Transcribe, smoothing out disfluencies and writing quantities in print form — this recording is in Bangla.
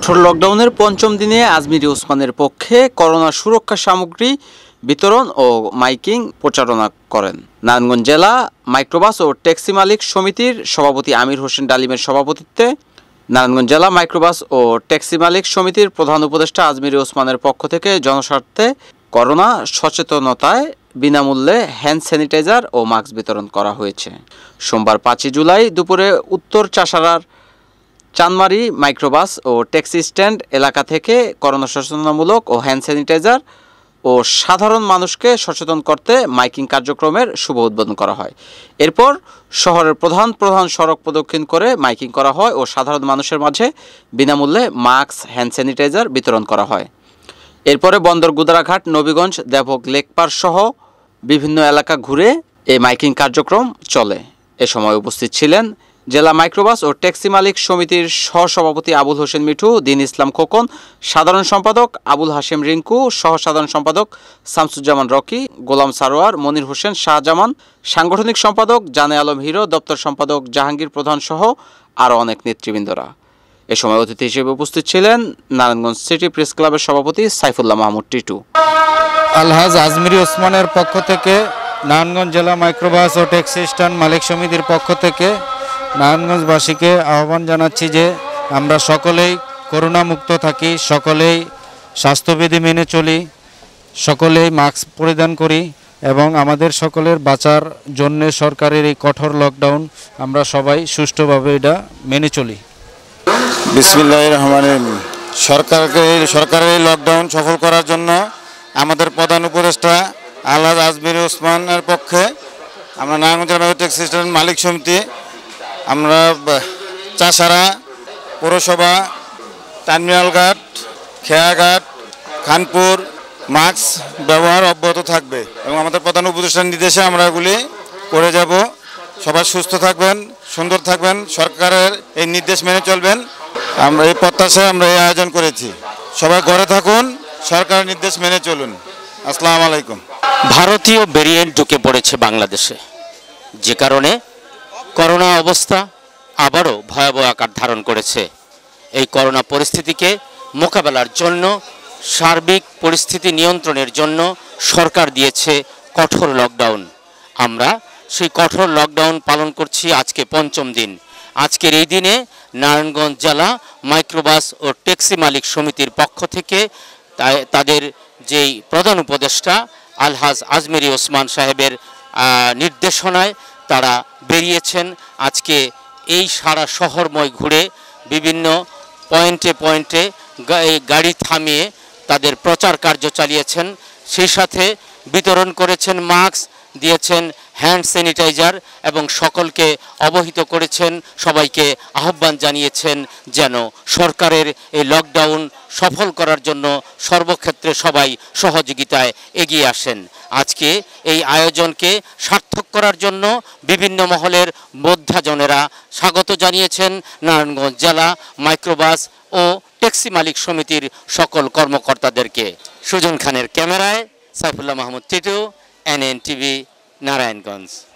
কঠোর লকডাউনের পঞ্চম দিনে আজমিরি ওসমানের পক্ষে করোনা সুরক্ষা সামগ্রী বিতরণ ও মাইকিং প্রচারণা করেন নারায়ণগঞ্জ জেলা মাইক্রোবাস ও ট্যাক্সি মালিক সমিতির সভাপতি আমির হোসেন ডালিমের সভাপতিত্বে। নারায়ণগঞ্জ জেলা মাইক্রোবাস ও ট্যাক্সি মালিক সমিতির প্রধান উপদেষ্টা আজমিরি ওসমানের পক্ষ থেকে জনস্বার্থে করোনা সচেতনতায় বিনামূল্যে হ্যান্ড স্যানিটাইজার ও মাস্ক বিতরণ করা হয়েছে। সোমবার 5 জুলাই দুপুরে উত্তর চাষারার চানমারি মাইক্রোবাস ও ট্যাক্সি স্ট্যান্ড এলাকা থেকে করোনা সচেতনামূলক ও হ্যান্ড স্যানিটাইজার ও সাধারণ মানুষকে সচেতন করতে মাইকিং কার্যক্রমের শুভ উদ্বোধন করা হয়। এরপর শহরের প্রধান সড়ক প্রদক্ষিণ করে মাইকিং করা হয় ও সাধারণ মানুষের মাঝে বিনামূল্যে মাস্ক হ্যান্ড স্যানিটাইজার বিতরণ করা হয়। এরপরে বন্দর গুদারাঘাট নবীগঞ্জ দেবক লেকপার সহ বিভিন্ন এলাকা ঘুরে এই মাইকিং কার্যক্রম চলে। এ সময় উপস্থিত ছিলেন জেলা মাইক্রোবাস ও ট্যাক্সি মালিক সমিতির সহসভাপতি আবুল হোসেন মিঠু, দীন ইসলাম খোকন, সাধারণ সম্পাদক আবুল হাশেম রিঙ্কু, সহ সাধারণ সম্পাদক শামসুজ্জামান রকি, গোলাম সারোয়ার, মনির হোসেন শাহজামান, সাংগঠনিক সম্পাদক জানে আলম হিরো, দপ্তর সম্পাদক জাহাঙ্গীর প্রধান সহ আরও অনেক নেতৃবৃন্দরা। এ সময় অতিথি হিসেবে উপস্থিত ছিলেন নারায়ণগঞ্জ সিটি প্রেস ক্লাবের সভাপতি সাইফুল্লাহ মাহমুদ টিটু। আলহাজ আজমিরি ওসমানের পক্ষ থেকে নারায়ণগঞ্জ জেলা মাইক্রোবাস ও ট্যাক্সি স্ট্যান্ড মালিক সমিতির পক্ষ থেকে নারায়ণগঞ্জবাসীকে আহ্বান জানাচ্ছি যে আমরা সকলেই করোনা মুক্ত থাকি, সকলেই স্বাস্থ্যবিধি মেনে চলি, সকলেই মাস্ক পরিধান করি এবং আমাদের সকলের বাঁচার জন্য সরকারের এই কঠোর লকডাউন আমরা সবাই সুষ্ঠুভাবে এটা মেনে চলি। বিসমিল্লাহির রহমানির রহিম। সরকারের এই লকডাউন সফল করার জন্য আমাদের প্রধান উপদেষ্টা আলহাজ আজমিরি ওসমানের পক্ষে আমরা নারায়ণগঞ্জ জেলা ট্যাক্সি স্ট্যান্ড মালিক সমিতি, আমরা চাষারা পৌরসভা, টার্মিনাল ঘাট, খেয়াঘাট, খানপুর মাস্ক ব্যবহার অব্যাহত থাকবে এবং আমাদের প্রধান উপদেষ্টার নির্দেশে আমরা এগুলি করে যাব। সবাই সুস্থ থাকবেন, সুন্দর থাকবেন, সরকারের এই নির্দেশ মেনে চলবেন। আমরা এই প্রত্যাশায় আমরা এই আয়োজন করেছি। সবাই ঘরে থাকুন, সরকারের নির্দেশ মেনে চলুন। আসসালামু আলাইকুম। ভারতীয় ভেরিয়েন্ট ঢুকে পড়েছে বাংলাদেশে, যে কারণে করোনা অবস্থা আবারও ভয়াবহ আকার ধারণ করেছে। এই করোনা পরিস্থিতিকে মোকাবেলার জন্য, সার্বিক পরিস্থিতি নিয়ন্ত্রণের জন্য সরকার দিয়েছে কঠোর লকডাউন। আমরা সেই কঠোর লকডাউন পালন করছি আজকে পঞ্চম দিন। আজকের এই দিনে নারায়ণগঞ্জ জেলা মাইক্রোবাস ও ট্যাক্সি মালিক সমিতির পক্ষ থেকে তাদের যেই প্রধান উপদেষ্টা আলহাজ আজমিরি ওসমান সাহেবের নির্দেশনায় তারা বেরিয়েছেন। আজকে এই সারা শহরময় ঘুরে বিভিন্ন পয়েন্টে গাড়ি থামিয়ে তাদের প্রচার কার্য চালিয়েছেন। সেই সাথে বিতরণ করেছেন মাস্ক, দিয়েছেন হ্যান্ড স্যানিটাইজার এবং সকলকে অবহিত করেছেন, সবাইকে আহ্বান জানিয়েছেন যেন সরকারের এই লকডাউন সফল করার জন্য সর্বক্ষেত্রে সবাই সহযোগিতায় এগিয়ে আসেন। আজকে এই আয়োজনকে সার্থক করার জন্য বিভিন্ন মহলের বোদ্ধাজনেরা স্বাগত জানিয়েছেন নারায়ণগঞ্জ জেলা মাইক্রোবাস ও ট্যাক্সি মালিক সমিতির সকল কর্মকর্তাদেরকে। সুজন খানের ক্যামেরায় সাইফুল্লাহ মাহমুদ টিটু, NN টিভি, নারায়ণগঞ্জ।